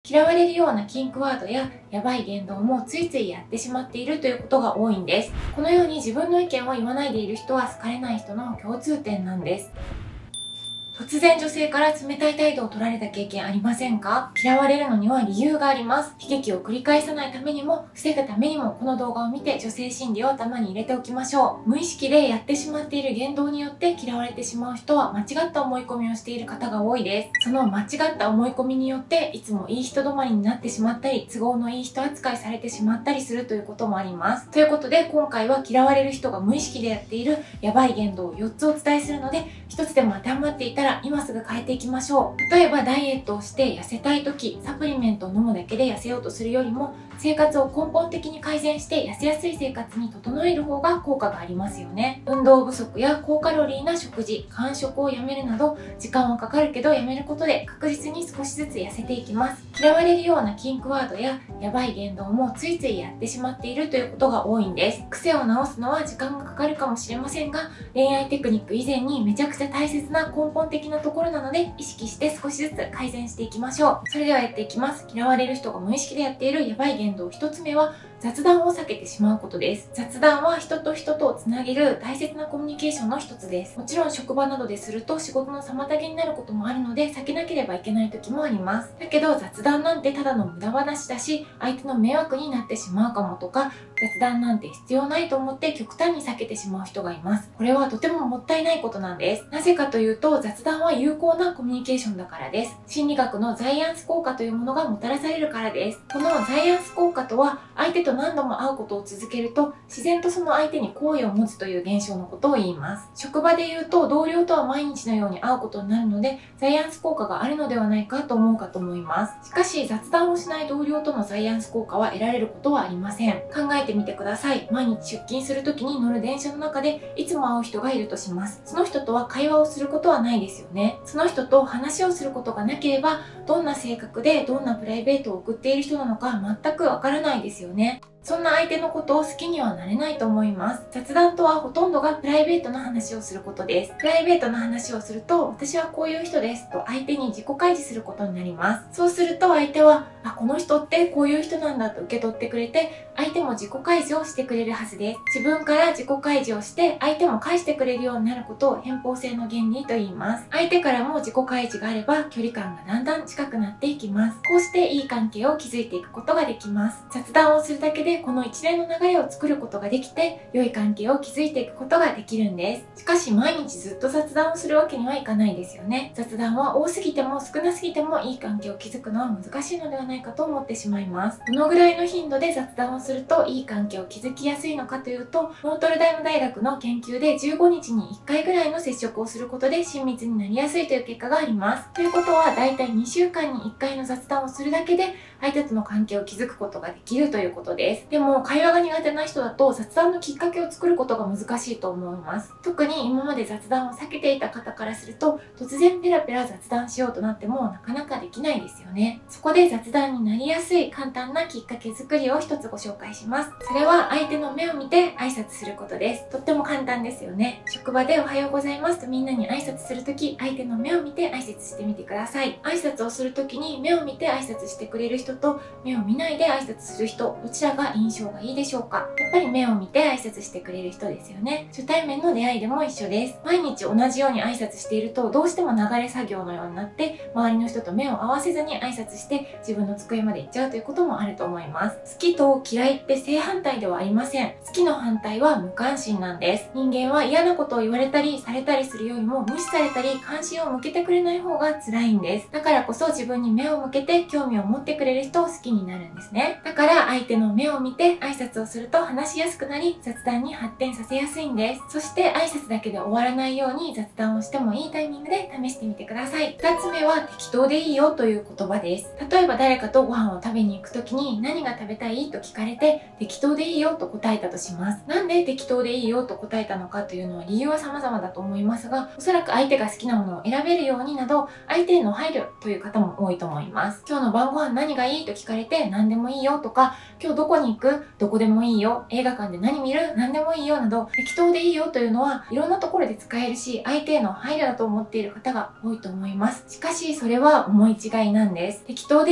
嫌われるような禁句ワードややばい言動もついついやってしまっているということが多いんです。このように自分の意見を言わないでいる人は好かれない人の共通点なんです。突然女性から冷たい態度を取られた経験ありませんか？嫌われるのには理由があります。悲劇を繰り返さないためにも、防ぐためにも、この動画を見て女性心理を頭に入れておきましょう。無意識でやってしまっている言動によって嫌われてしまう人は間違った思い込みをしている方が多いです。その間違った思い込みによって、いつもいい人止まりになってしまったり、都合のいい人扱いされてしまったりするということもあります。ということで、今回は嫌われる人が無意識でやっているやばい言動を4つお伝えするので、1つでも当てはまっていたら今すぐ変えていきましょう。例えばダイエットをして痩せたい時、サプリメントを飲むだけで痩せようとするよりも、生活を根本的に改善して痩せやすい生活に整える方が効果がありますよね。運動不足や高カロリーな食事、間食をやめるなど、時間はかかるけどやめることで確実に少しずつ痩せていきます。嫌われるような禁句ワードややばい言動もついついやってしまっているということが多いんです。癖を直すのは時間がかかるかもしれませんが、恋愛テクニック以前にめちゃくちゃ大切な根本的なところなので、意識して少しずつ改善していきましょう。それではやっていきます。嫌われる人が無意識でやっているやばい言動1つ目は、雑談を避けてしまうことです。雑談は人と人とをつなげる大切なコミュニケーションの一つです。もちろん職場などですると仕事の妨げになることもあるので避けなければいけない時もあります。だけど雑談なんてただの無駄話だし、相手の迷惑になってしまうかもとか、雑談なんて必要ないと思って極端に避けてしまう人がいます。これはとてももったいないことなんです。なぜかというと、雑談は有効なコミュニケーションだからです。心理学のザイアンス効果というものがもたらされるからです。このザイアンス効果とは、相手と何度も会うことを続けると、自然とその相手に好意を持つという現象のことを言います。職場で言うと、同僚とは毎日のように会うことになるので、ザイアンス効果があるのではないかと思うかと思います。しかし、雑談をしない同僚とのザイアンス効果は得られることはありません。考えてみてください。毎日出勤するときに乗る電車の中でいつも会う人がいるとします。その人とは会話をすることはないですよね。その人と話をすることがなければ、どんな性格でどんなプライベートを送っている人なのか全くわからないですよね。そんな相手のことを好きにはなれないと思います。雑談とはほとんどがプライベートな話をすることです。プライベートな話をすると、私はこういう人ですと相手に自己開示することになります。そうすると相手は、この人ってこういう人なんだと受け取ってくれて、相手も自己開示をしてくれるはずです。自分から自己開示をして相手も返してくれるようになることを偏方性の原理と言います。相手からも自己開示があれば距離感がだんだん近くなっていきます。こうしていい関係を築いていくことができます。雑談をするだけでこの一連の流れを作ることができて、良い関係を築いていくことができるんです。しかし毎日ずっと雑談をするわけにはいかないですよね。雑談は多すぎても少なすぎてもいい関係を築くのは難しいのではないかと思ってしまいます。どのぐらいの頻度で雑談をするといい関係を築きやすいのかというと、ノートルダム大学の研究で15日に1回ぐらいの接触をすることで親密になりやすいという結果があります。ということは、だいたい2週間に1回の雑談をするだけで相手との関係を築くことができるということです。でも会話が苦手な人だと雑談のきっかけを作ることが難しいと思います。特に今まで雑談を避けていた方からすると、突然ペラペラ雑談しようとなってもなかなかできないですよね。そこで雑談になりやすい簡単なきっかけ作りを一つご紹介します。それは相手の目を見て挨拶することです。とっても簡単ですよね。職場でおはようございますとみんなに挨拶するとき、相手の目を見て挨拶してみてください。挨拶をするときに目を見て挨拶してくれる人と目を見ないで挨拶する人、どちらが印象がいいでしょうか？やっぱり目を見て挨拶してくれる人ですよね。初対面の出会いでも一緒です。毎日同じように挨拶しているとどうしても流れ作業のようになって周りの人と目を合わせずに挨拶して自分の机まで行っちゃうということもあると思います。好きと嫌いって正反対ではありません。好きの反対は無関心なんです。人間は嫌なことを言われたりされたりするよりも無視されたり関心を向けてくれない方が辛いんです。だからこそ自分に目を向けて興味を持ってくれる人を好きになるんですね。だから相手の目を見て挨拶をすると話しやすくなり雑談に発展させやすいんです。そして挨拶だけで終わらないように雑談をしてもいいタイミングで試してみてください。2つ目は適当でいいよという言葉です。例えば誰かとご飯を食べに行くときに何が食べたいと聞かれて適当でいいよと答えたとします。なんで適当でいいよと答えたのかというのは理由は様々だと思いますが、おそらく相手が好きなものを選べるようになど相手への配慮という方も多いと思います。今日の晩ご飯何がいいと聞かれて何でもいいよとか、今日どこに行く？どこでもいいよ。映画館で何見る？何でもいいよなど適当でいいよというのはいろんなところで使えるし、相手への配慮だと思っている方が多いと思います。しかしそれは思い違いなんです。適当でいいよとい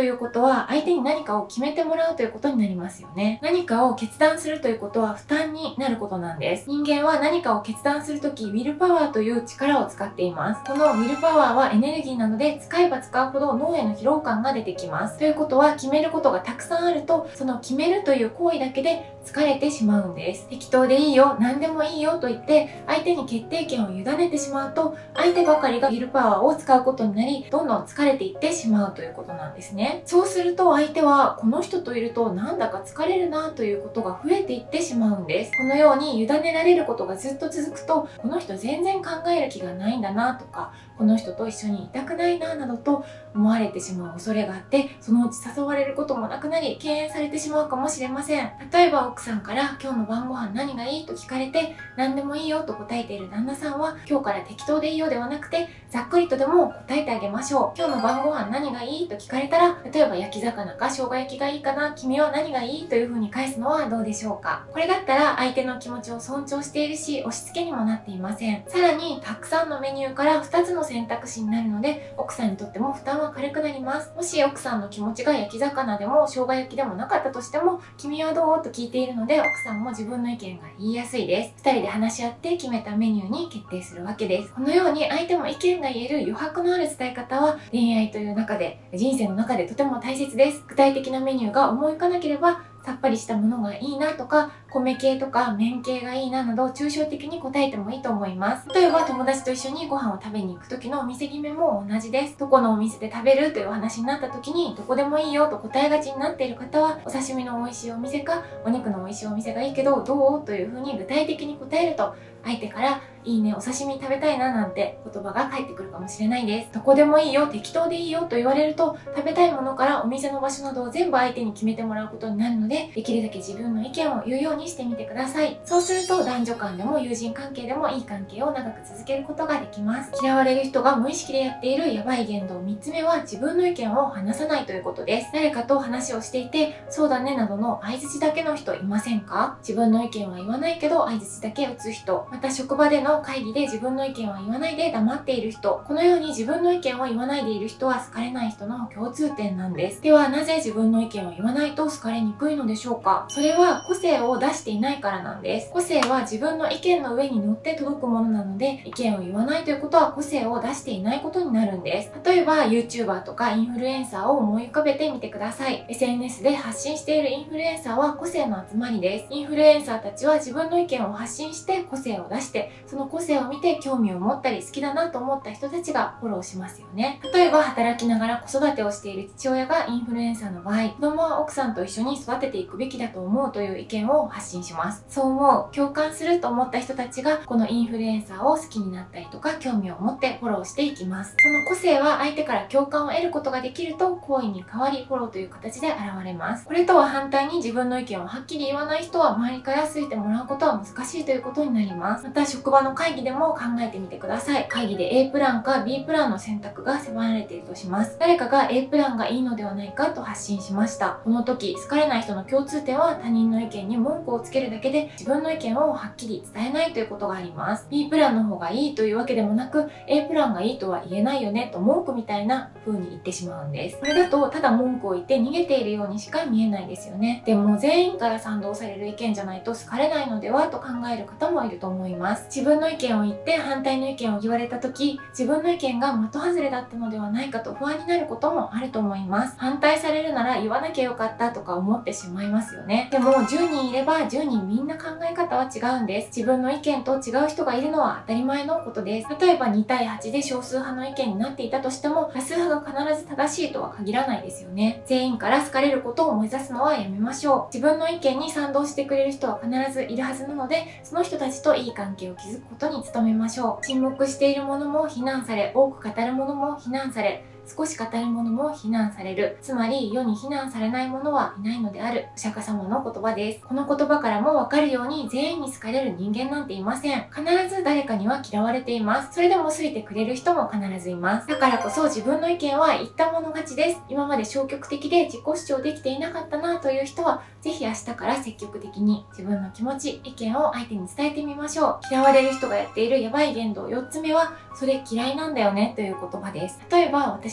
いうことは相手に何かを決めてもらうということになりますよね。何かを決断するということは負担になることなんです。人間は何かを決断するとき、ウィルパワーという力を使っています。このウィルパワーはエネルギーなので、使えば使うほど脳への疲労感が出てきます。ということは、決めることがたくさんあると、その決めるという行為だけで疲れてしまうんです。適当でいいよ、何でもいいよと言って、相手に決定権を委ねてしまうと、相手ばかりがウィルパワーを使うことになり、どんどん疲れていってしまうということなんですね。そうすると相手は、この人といるとなんだか疲れるなということが増えていってしまうんです。このように委ねられることがずっと続くと、この人全然考える気がないんだなとか、この人と一緒にいたくないななどと思われてしまう恐れがあって、そのうち誘われることもなくなり、敬遠されてしまうかもしれません。例えば奥さんから今日の晩ご飯何がいいと聞かれて、何でもいいよと答えている旦那さんは、今日から適当でいいよではなくて、ざっくりとでも答えてあげましょう。今日の晩ご飯何がいいと聞かれたら、例えば焼き魚か生姜焼きがいいかな、君は何がいいという風に返すのはどうでしょうか。これだったら相手の気持ちを尊重しているし、押し付けにもなっていません。さらに、たくさんのメニューから2つの選択肢になるので、奥さんにとっても負担は軽くなります。もし奥さんの気持ちが焼き魚でも生姜焼きでもなかったとしても、君はどうと聞いているので、奥さんも自分の意見が言いやすいです。2人で話し合って決めたメニューに決定するわけです。このように相手も意見が言える余白のある伝え方は、恋愛という中で、人生の中でとても大切です。具体的なメニューが思い浮かなければ、さっぱりしたものがいいなとか、米系とか麺系がいいななど抽象的に答えてもいいと思います。例えば友達と一緒にご飯を食べに行く時のお店決めも同じです。どこのお店で食べるというお話になった時に、どこでもいいよと答えがちになっている方は、お刺身の美味しいお店かお肉の美味しいお店がいいけどどうというふうに具体的に答えると、相手からいいね、お刺身食べたいななんて言葉が返ってくるかもしれないです。どこでもいいよ、適当でいいよと言われると、食べたいものからお店の場所などを全部相手に決めてもらうことになるので、できるだけ自分の意見を言うようにしてみてください。そうすると男女間でも友人関係でもいい関係を長く続けることができます。嫌われる人が無意識でやっているやばい言動3つ目は、自分の意見を話さないということです。誰かと話をしていて、そうだねなどの相槌だけの人いませんか？自分の意見は言わないけど相槌だけ打つ人、また職場での会議で自分の意見は言わないで黙っている人、このように自分の意見を言わないでいる人は好かれない人の共通点なんです。ではなぜ自分の意見を言わないと好かれにくいのでしょうか？それは個性を出していないからなんです。個性は自分の意見の上に乗って届くものなので、意見を言わないということは個性を出していないことになるんです。例えば YouTuber とかインフルエンサーを思い浮かべてみてください。 SNS で発信しているインフルエンサーは個性の集まりです。インフルエンサーたちは自分の意見を発信して個性を出して、その個性を見て興味を持ったり好きだなと思った人たちがフォローしますよね。例えば働きながら子育てをしている父親がインフルエンサーの場合、子供は奥さんと一緒に育てていくべきだと思うという意見を発信します。そう思う、共感すると思った人たちがこのインフルエンサーを好きになったりとか興味を持ってフォローしていきます。その個性は相手から共感を得ることができると好意に変わり、フォローという形で現れます。これとは反対に自分の意見をはっきり言わない人は周りから好いてもらうことは難しいということになります。また職場の会議でも考えてみてください。会議で A プランか B プランの選択が迫られているとします。誰かが A プランがいいのではないかと発信しました。この時好かれない人の共通点は、他人の意見に文句をつけるだけで自分の意見をはっきり伝えないということがあります。 B プランの方がいいというわけでもなく、 A プランがいいとは言えないよねと文句みたいな風に言ってしまうんです。これだとただ文句を言って逃げているようにしか見えないですよね。でも全員から賛同される意見じゃないと好かれないのではと考える方もいると思います。自分の意見を言って反対の意見を言われた時、自分の意見が的外れだったのではないかと不安になることもあると思います。反対されるなら言わなきゃよかったとか思ってしまいますよね。でも10人いれば10人みんな考え方は違うんです。自分の意見と違う人がいるのは当たり前のことです。例えば2対8で少数派の意見になっていたとしても、多数派が必ず正しいとは限らないですよね。全員から好かれることを目指すのはやめましょう。自分の意見に賛同してくれる人は必ずいるはずなので、その人たちといい関係を築くことに努めましょう。沈黙しているものも非難され、多く語るものも非難され、少し語るものも非難される。つまり世に非難されないものはいないのである。お釈迦様の言葉です。この言葉からもわかるように、全員に好かれる人間なんていません。必ず誰かには嫌われています。それでも好いてくれる人も必ずいます。だからこそ自分の意見は言ったもの勝ちです。今まで消極的で自己主張できていなかったなという人は、ぜひ明日から積極的に自分の気持ち、意見を相手に伝えてみましょう。嫌われる人がやっているやばい言動4つ目は、それ嫌いなんだよねという言葉です。例えば私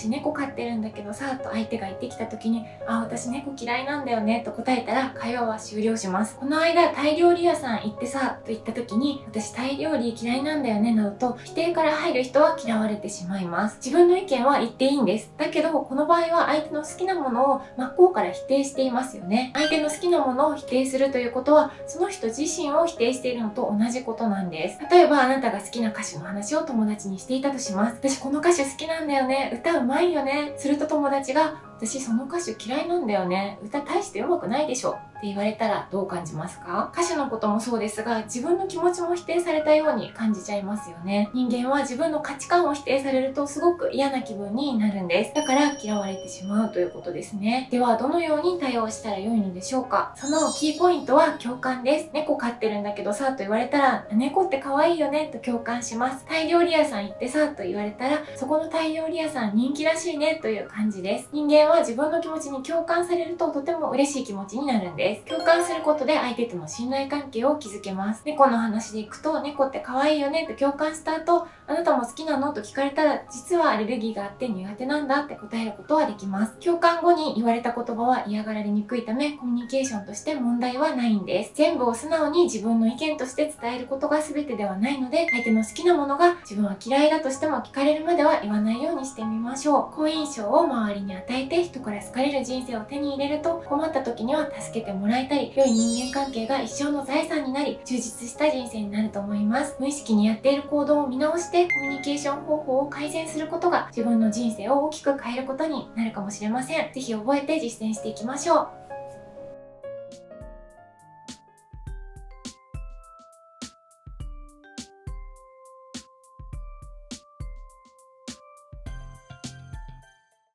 私猫飼ってるんだけどさ、と相手が言ってきた時に、私猫嫌いなんだよね、と答えたら会話は終了します。この間、タイ料理屋さん行ってさ、と言った時に、私タイ料理嫌いなんだよね、などと否定から入る人は嫌われてしまいます。自分の意見は言っていいんです。だけど、この場合は相手の好きなものを真っ向から否定していますよね。相手の好きなものを否定するということは、その人自身を否定しているのと同じことなんです。例えば、あなたが好きな歌手の話を友達にしていたとします。私この歌手好きなんだよね。歌うまいよね。すると友達が、私その歌手嫌いなんだよね。歌大して上手くないでしょ。って言われたらどう感じますか？歌手のこともそうですが、自分の気持ちも否定されたように感じちゃいますよね。人間は自分の価値観を否定されるとすごく嫌な気分になるんです。だから嫌われてしまうということですね。ではどのように対応したら良いのでしょうか？そのキーポイントは共感です。猫飼ってるんだけどさと言われたら、猫って可愛いよねと共感します。タイ料理屋さん行ってさと言われたら、そこのタイ料理屋さん人気らしいねという感じです。人間は自分の気持ちに共感されるととても嬉しい気持ちになるんです。共感することで相手との信頼関係を築けます。猫の話でいくと、猫って可愛いよねと共感した後、あなたも好きなのと聞かれたら、実はアレルギーがあって苦手なんだって答えることはできます。共感後に言われた言葉は嫌がられにくいため、コミュニケーションとして問題はないんです。全部を素直に自分の意見として伝えることが全てではないので、相手の好きなものが自分は嫌いだとしても聞かれるまでは言わないようにしてみましょう。好印象を周りに与えて人から好かれる人生を手に入れると、困った時には助けてもらえたり、良い人間関係が一生の財産になり、充実した人生になると思います。無意識にやっている行動を見直して、コミュニケーション方法を改善することが自分の人生を大きく変えることになるかもしれません。ぜひ覚えて実践していきましょう。